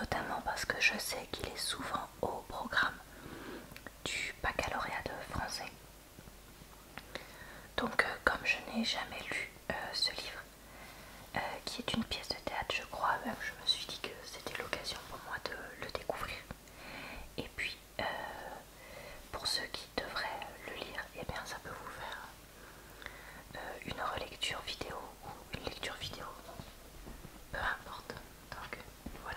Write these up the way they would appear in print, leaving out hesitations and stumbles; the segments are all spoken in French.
notamment parce que je sais qu'il est souvent au programme du baccalauréat de français. Donc comme je n'ai jamais lu ce livre, qui est une pièce de théâtre je crois, même je me suis dit que c'était l'occasion pour moi de le découvrir. Et puis pour ceux qui devraient le lire, eh bien ça peut vous faire une relecture vidéo ou une lecture vidéo, peu importe. Donc voilà.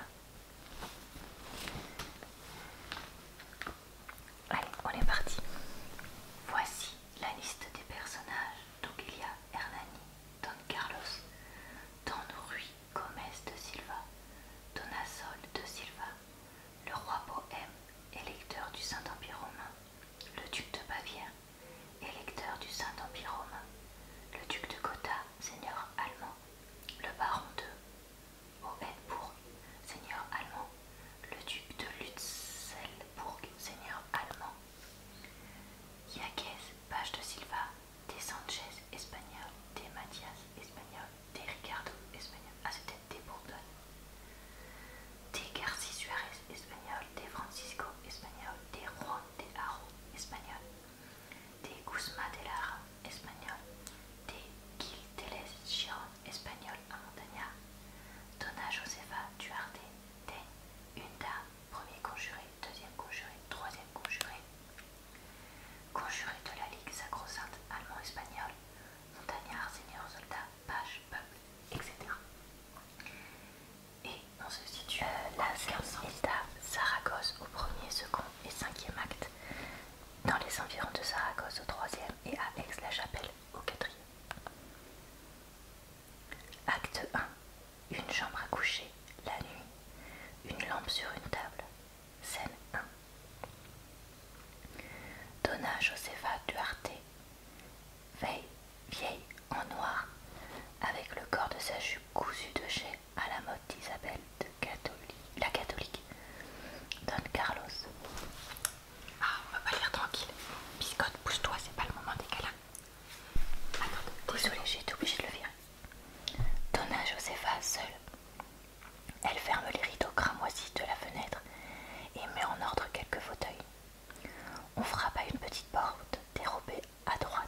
Allez, on est parti. Voici la liste des personnages. Donc il y a Hernani, Don Carlos, Don Rui Gomez de Silva, Donasol de Silva, le roi bohème, électeur du Saint-Empire romain, le duc de Bavière, électeur du Saint-Empire romain, le duc de Gotha, seigneur allemand, le baron de Hohenbourg, seigneur allemand, le duc de Lutzelbourg, seigneur allemand, Yaquez, page de Silva, des Sanchez espagnol, des Mathias espagnol, des Ricardo espagnol, ah c'était des Bourgogne, des Garci Suarez espagnol, des Francisco espagnol, des Juan de Haro espagnol, des Guzmán de Lara espagnol, des Gil de les Giron espagnol à Montagnard, Dona Josefa Duarte, des une dame, premier conjuré, deuxième conjuré, troisième conjuré, conjuré de la Ligue sacro-sainte allemand-espagnol, montagnard, seigneur, soldat, page, peuple, etc. Et on se situe la scène est à Saragosse au premier, second et cinquième acte, dans les environs de Saragosse au troisième et à Aix-la-Chapelle au quatrième. Acte 1. Une chambre à coucher, la nuit, une lampe sur une table. Scène 1. Dona Josefa Duarte, vieille en noir, avec le corps de sa jupe cousue de chais à la mode d'Isabelle la catholique. Don Carlos. Ah, on va pas lire tranquille. Biscotte, pousse-toi, c'est pas le moment des câlins. Attends, désolée, j'ai été obligée de le virer. Dona Josefa seule. Elle ferme les rideaux cramoisis de la fenêtre et met en ordre quelques fauteuils. On frappe à une petite porte dérobée à droite.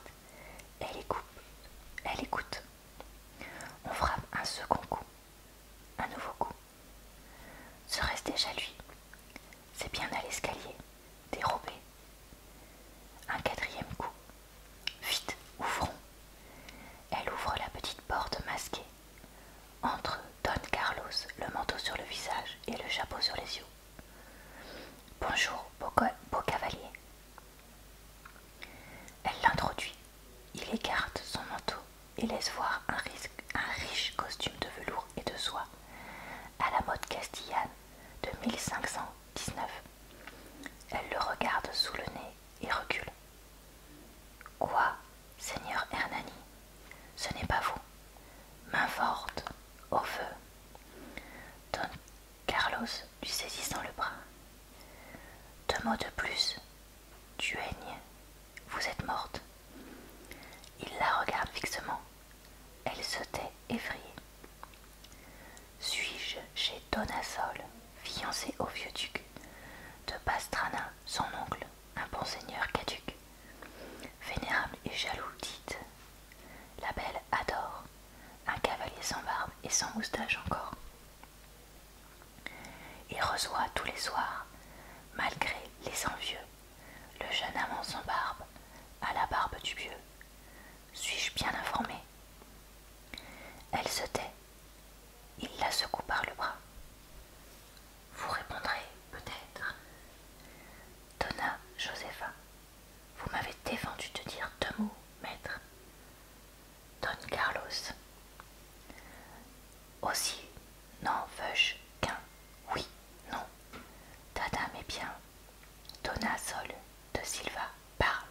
Elle écoute. On frappe un second coup. Un nouveau coup. Serait-ce déjà lui? C'est bien à l'escalier, dérobé. Un quatrième coup. Vite, ouvrons. Elle ouvre la petite porte masquée. Entre Don Carlos, le manteau sur le visage et le chapeau sur les yeux. Bonjour, beau cavalier. Elle l'introduit. Il écarte son manteau et laisse voir un riche costume de velours et de soie à la mode castillane de 1519. Elle le regarde sous le nez et recule. Quoi, seigneur Hernani, ce n'est pas vous. Main forte, au feu. Don Carlos lui saisissant le bras. 2 mots de plus. Duègne, vous êtes morte. Il la regarde fixement. Elle se tait effrayée. Suis-je chez Donasol, fiancé au vieux duc de Pastrana, son oncle, un bon seigneur caduc, vénérable et jaloux, dites. La belle adore, un cavalier sans barbe et sans moustache encore. Et reçoit tous les soirs, malgré les envieux, le jeune amant sans barbe, à la barbe du vieux. Suis-je bien informée? Elle se tait. Il la secoue par le bras. Vous répondrez peut-être. Dona Josefa, vous m'avez défendu de dire 2 mots, maître. Don Carlos. Aussi, n'en veux-je qu'un oui, non. Ta dame est bien. Dona Sol de Silva, parle.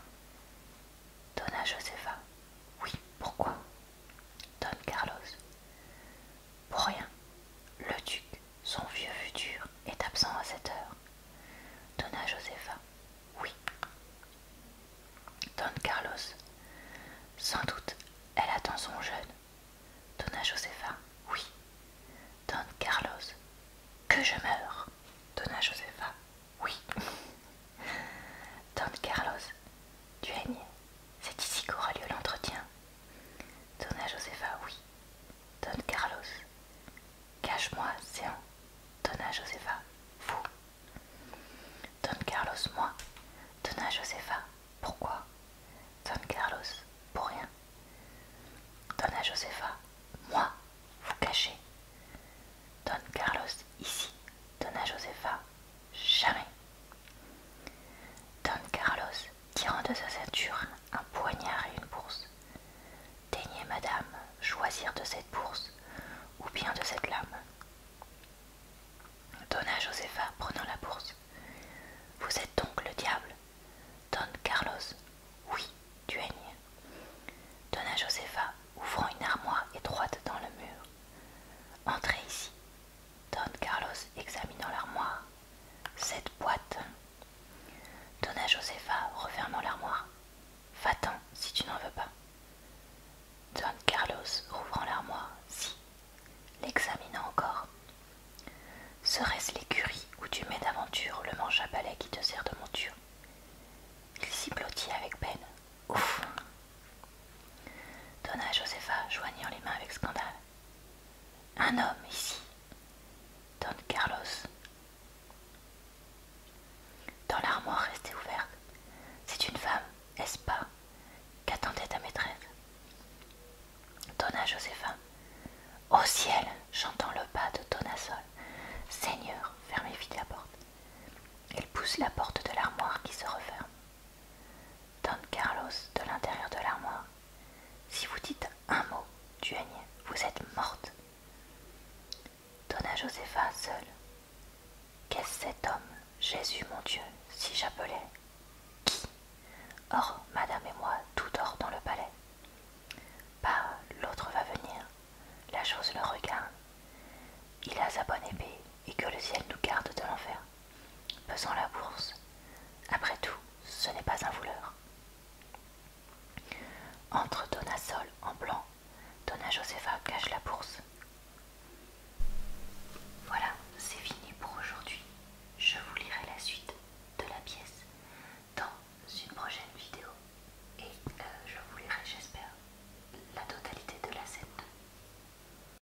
Dona Josefa. Oui, pourquoi? Don Carlos. Pour rien. Le que je meure? Donna Josefa. Oui. Don Carlos. Duègne. C'est ici qu'aura lieu l'entretien. Donna Josefa. Oui. Don Carlos. Cache-moi, Céan. Donna Josefa. Vous. Don Carlos. Moi. Donna Josefa. Pourquoi? Don Carlos. Pour rien. Donna Josefa. Moi. Vous cachez. Don Carlos. Ici. Donna Josefa. Jamais. Don Carlos, tirant de sa ceinture un poignard et une bourse. Daignez, madame, choisir de cette bourse ou bien de cette lame. Donna Josefa, prenant la bourse. Vous êtes donc le diable? Don Carlos. Oui, duègne. Donna Josefa, ouvrant une armoire étroite dans le mur. Entrez ici. Don Carlos, examinant l'armoire. Cette boîte. Donna Josefa, refermant l'armoire. Va-t'en si tu n'en veux pas. Don Carlos, rouvrant l'armoire. Si. L'examinant encore. Serait-ce l'écurie où tu mets d'aventure le manche à balai qui te sert de monture? Il s'y blottit avec peine. Ouf. Donna Josefa, joignant les mains avec scandale. Un homme ici. Don Carlos. Dans l'armoire restée ouverte. C'est une femme, est-ce pas? Qu'attendait ta maîtresse? Donna Josefa. Au ciel, j'entends le pas de Donna-Sol. Seigneur, fermez vite la porte. Il pousse la porte de l'armoire qui se referme. Don Carlos, de l'intérieur de l'armoire. Si vous dites un mot, duègne, vous êtes morte. Donna Josefa, seule. Qu'est-ce cet homme? Jésus, mon Dieu, si j'appelais. Qui? Or, madame et moi, tout dort dans le palais. Bah, l'autre va venir. La chose le regarde. Il a sa bonne épée, et que le ciel nous garde de l'enfer. Pesant la bourse,